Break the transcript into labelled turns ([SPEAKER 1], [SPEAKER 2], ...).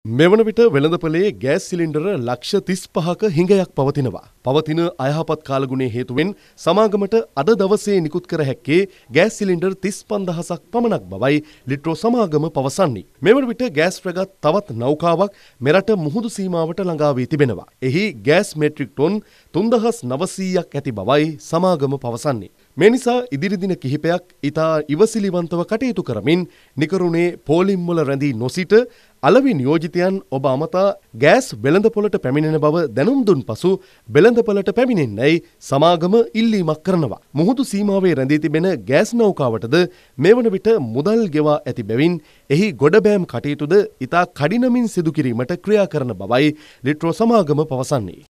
[SPEAKER 1] මෙවන විට වෙළඳපොලේ gas cylinder ලක්ෂ 35ක හිඟයක් පවතිනවා. පවතින අයහපත් කාලගුණයේ හේතුවෙන් සමාගමට අද දවසේ නිකුත් කර හැක්කේ ගෑස් සිලින්ඩර් 35000ක් පමණක් බවයි ලිට්‍රෝ සමාගම පවසන්නේ. මෙවන විට ගෑස් රැගත් තවත් නෞකාවක් මෙරට මුහුදු සීමාවට ළඟා වී තිබෙනවා. එහි ගෑස් මෙට්‍රික් ටොන් 3900ක් ඇති බවයි සමාගම පවසන්නේ. මේ නිසා ඉදිරි දින කිහිපයක් ඉතා ඉවසිලිවන්තව කටයුතු කරමින් නිකරුණේ පෝලිම් වල රැඳී නොසිට අලෙවි නියෝජිතයන් ඔබ අමතා ගෑස් වෙළඳපොළට පැමිණෙන බව දැනුම් දුන් පසු වෙළඳපොළට පැමිණෙන්නයි සමාගම ඉල්ලීමක් කරනවා. මුහුදු සීමාවේ රැඳී තිබෙන ගෑස් නෞකාවටද මේ වන විට මුදල් ගෙවා ඇති බැවින් එහි ගොඩබෑම් කටයුතුද ඉතා කඩිනමින් සිදු කිරීමට ක්‍රියා කරන බවයි ලිට්‍රෝ සමාගම පවසන්නේ.